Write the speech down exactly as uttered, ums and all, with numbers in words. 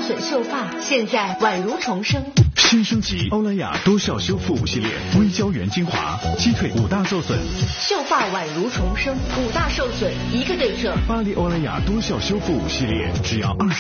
损秀发，现在宛如重生。 新升级欧莱雅多效修复五系列，微胶原精华，击退五大受损， 秀发宛如重生，五大受损一个对症。 巴黎欧莱雅多效修复五系列，只要二十。